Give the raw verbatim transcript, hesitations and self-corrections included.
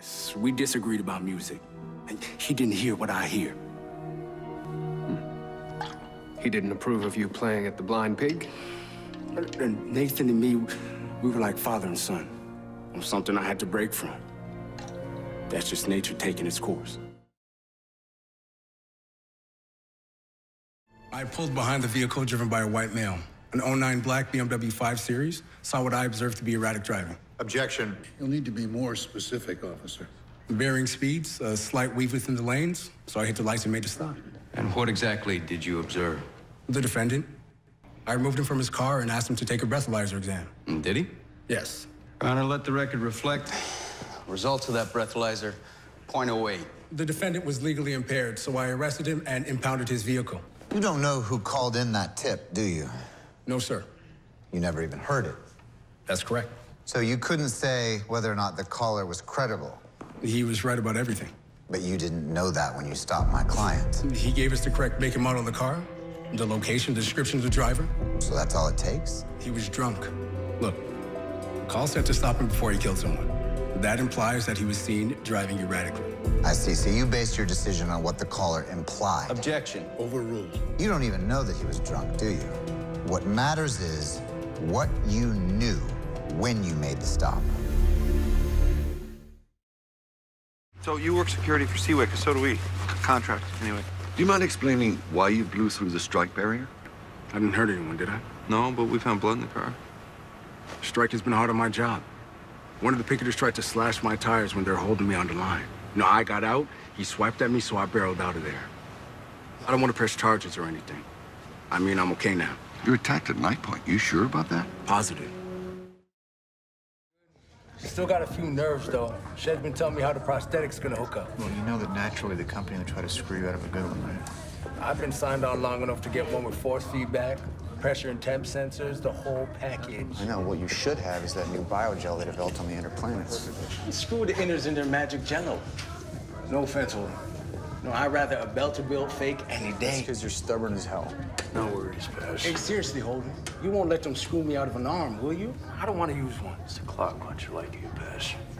We disagreed about music. And he didn't hear what I hear. He didn't approve of you playing at the Blind Pig? And Nathan and me, we were like father and son. It was something I had to break from. That's just nature taking its course. I pulled behind the vehicle driven by a white male. An oh nine black B M W five Series saw what I observed to be erratic driving. Objection. You'll need to be more specific, officer. Varying speeds, a slight weave within the lanes, so I hit the lights and made a stop. And what exactly did you observe? The defendant. I removed him from his car and asked him to take a breathalyzer exam. And did he? Yes. Your Honor, let the record reflect. Results of that breathalyzer, point oh eight. The defendant was legally impaired, so I arrested him and impounded his vehicle. You don't know who called in that tip, do you? No, sir. You never even heard it. That's correct. So you couldn't say whether or not the caller was credible. He was right about everything. But you didn't know that when you stopped my client. He gave us the correct make and model of the car, the location, the description of the driver. So that's all it takes? He was drunk. Look, the call said to stop him before he killed someone. That implies that he was seen driving erratically. I see. So you based your decision on what the caller implied. Objection. Overruled. You don't even know that he was drunk, do you? What matters is what you knew when you made the stop. So you work security for Seawick, so do we. Contract, anyway. Do you mind explaining why you blew through the strike barrier? I didn't hurt anyone, did I? No, but we found blood in the car. Strike has been hard on my job. One of the picketers tried to slash my tires when they were holding me on the line. You know, I got out, he swiped at me, so I barreled out of there. I don't want to press charges or anything. I mean, I'm okay now. You were attacked at knife point. You sure about that? Positive. Still got a few nerves, though. Shed's been telling me how the prosthetic's gonna hook up. Well, you know that naturally the company will try to screw you out of a good one, right? I've been signed on long enough to get one with force feedback, pressure and temp sensors, the whole package. I know. What you should have is that new biogel they developed on the inner planets. Screw the inners in their magic jello. No offense, Holden. No, I'd rather a Belter-built fake any day. Because you're stubborn as hell. No worries, Pez. Hey, seriously, Holden. You won't let them screw me out of an arm, will you? I don't want to use one. It's a clock puncher like you, Pez.